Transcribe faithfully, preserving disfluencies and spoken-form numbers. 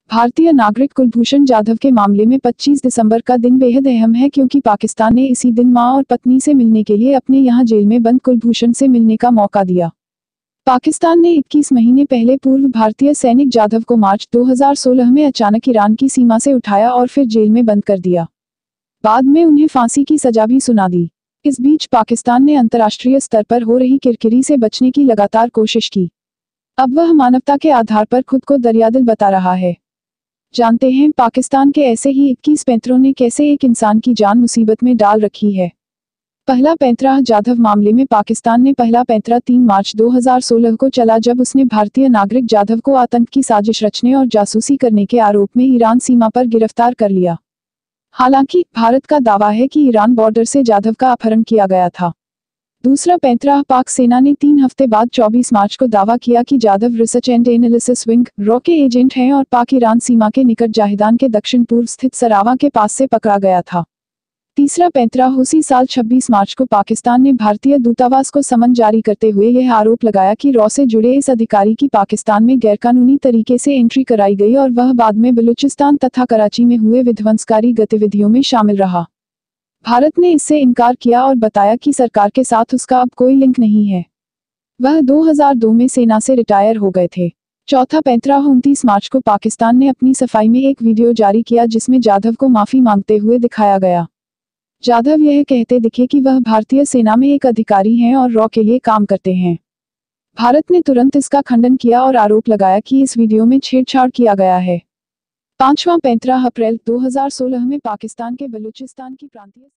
भारतीय नागरिक कुलभूषण जाधव के मामले में पच्चीस दिसंबर का दिन बेहद अहम है क्योंकि पाकिस्तान ने इसी दिन मां और पत्नी से मिलने के लिए अपने यहां जेल में बंद कुलभूषण से मिलने का मौका दिया। पाकिस्तान ने इक्कीस महीने पहले पूर्व भारतीय सैनिक जाधव को मार्च दो हज़ार सोलह में अचानक ईरान की सीमा से उठाया और फिर जेल में बंद कर दिया। बाद में उन्हें फांसी की सजा भी सुना दी। इस बीच पाकिस्तान ने अंतर्राष्ट्रीय स्तर पर हो रही किरकिरी से बचने की लगातार कोशिश की। अब वह मानवता के आधार पर खुद को दरियादिल बता रहा है। जानते हैं पाकिस्तान के ऐसे ही इक्कीस पैंतरों ने कैसे एक इंसान की जान मुसीबत में डाल रखी है। पहला पैंतरा जाधव मामले में पाकिस्तान ने पहला पैंतरा तीन मार्च दो हज़ार सोलह को चला जब उसने भारतीय नागरिक जाधव को आतंक की साजिश रचने और जासूसी करने के आरोप में ईरान सीमा पर गिरफ्तार कर लिया। हालांकि भारत का दावा है कि ईरान बॉर्डर से जाधव का अपहरण किया गया था। दूसरा पैंतरा पाक सेना ने तीन हफ्ते बाद चौबीस मार्च को दावा किया कि Jadhav research and analysis wing रॉ के एजेंट हैं और पाक ईरान सीमा के निकट जाहिदान के दक्षिण पूर्व स्थित सरावा के पास से पकड़ा गया था। तीसरा पैंतरा उसी साल छब्बीस मार्च को पाकिस्तान ने भारतीय दूतावास को समन जारी करते हुए यह आरोप लगाया कि रॉ से जुड़े इस अधिकारी की पाकिस्तान में गैरकानूनी तरीके से एंट्री कराई गई और वह बाद में बलूचिस्तान तथा कराची में हुए विध्वंसकारी गतिविधियों में शामिल रहा। भारत ने इससे इनकार किया और बताया कि सरकार के साथ उसका अब कोई लिंक नहीं है। वह दो हज़ार दो में सेना से रिटायर हो गए थे। चौथा पैंतरा उनतीस मार्च को पाकिस्तान ने अपनी सफाई में एक वीडियो जारी किया जिसमें जाधव को माफी मांगते हुए दिखाया गया। जाधव यह कहते दिखे कि वह भारतीय सेना में एक अधिकारी हैं और रॉ के लिए काम करते हैं। भारत ने तुरंत इसका खंडन किया और आरोप लगाया कि इस वीडियो में छेड़छाड़ किया गया है। पांचवां पैंतरा अप्रैल दो हज़ार सोलह में पाकिस्तान के बलूचिस्तान की प्रांतीय